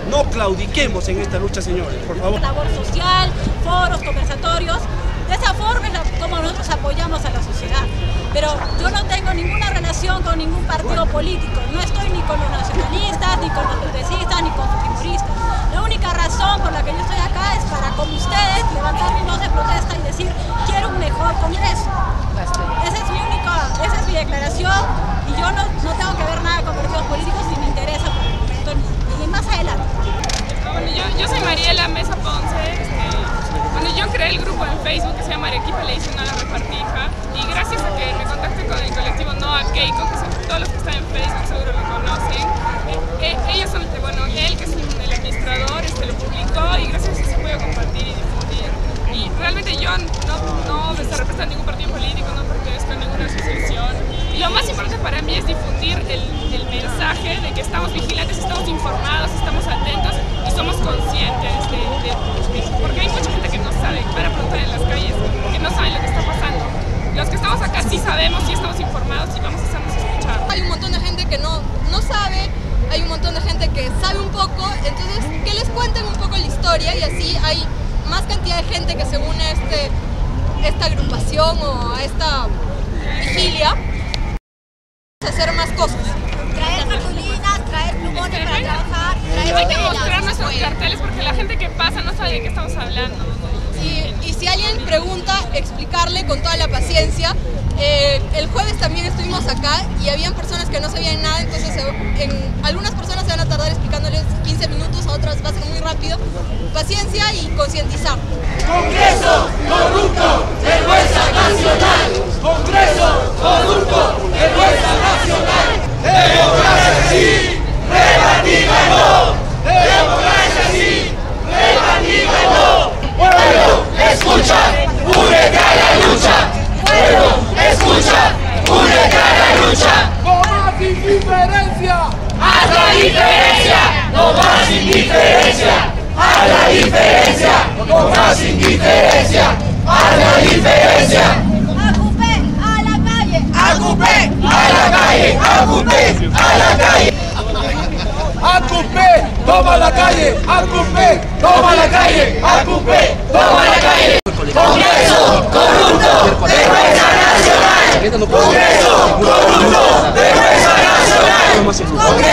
No claudiquemos en esta lucha, señores, por favor. Labor social, foros, conversatorios. De esa forma es como nosotros apoyamos a la sociedad. Pero yo no tengo ninguna relación con ningún partido político. No estoy ni con los nacionalistas, ni con los progresistas, ni con los figuristas. La única razón por la que yo estoy acá es para, como ustedes, levantar mi voz de protesta y decir, quiero un mejor Congreso. Esa es mi declaración, y yo no tengo que ver nada con partidos políticos, ni me interesa por el momento, ni más adelante. Bueno, yo soy Mariela Mesa Ponce. Bueno, yo creé el grupo en Facebook que se llama Arequipa le dicen a la repartija, y gracias a que me contacté con el colectivo Noa Keiko, que son todos los que están en Facebook seguro lo conocen, ellos son, bueno, él que es el administrador lo publicó, y gracias a eso se puede compartir y difundir. Y realmente yo no represento a ningún partido político, no pertenezco a ninguna asociación. Y lo más importante para mí es difundir el mensaje de que estamos vigilantes, estamos informados, estamos atentos y somos conscientes porque hay mucha gente que no sabe, para preguntar en las calles, que no saben lo que está pasando. Los que estamos acá sí sabemos, sí estamos informados y vamos a hacernos escuchar. Hay un montón de gente que no sabe, hay un montón de gente que sabe un poco, entonces que les cuenten un poco la historia, y así hay más cantidad de gente que se une a esta agrupación o a esta vigilia a hacer más cosas. Traer cartulinas, traer plumones para trabajar, traer hay que mostrar nuestros carteles porque la gente que pasa no sabe de qué estamos hablando. Y si alguien pregunta, explicarle con toda la paciencia. El jueves también estuvimos acá y habían personas que no sabían nada, entonces algunas personas se van a tardar explicándoles 15 minutos, a otras va a ser muy rápido. Paciencia y concientizar. Congreso corrupto, vergüenza nacional. Congreso corrupto, vergüenza nacional. Democracia sí, rebativa no. Democracia sí, rebativa no. Pueblo, escucha, únete a la lucha. Pueblo, escucha, únete a la lucha. ¡No más indiferencia! ¡Haz la diferencia! ¡No más indiferencia! ¡Haz la diferencia! ¡No más indiferencia! ¡Haz la diferencia! ¡Acupé a la calle! ¡Acupé a la calle! ¡Acupé a la calle! ¡Acupé! ¡Toma la calle! ¡Acupé! ¡Toma la calle! ¡Acupé! ¡Toma la calle! ¡Congreso corrupto! ¡Vergüenza nacional! ¡Congreso corrupto! ¡Vergüenza nacional!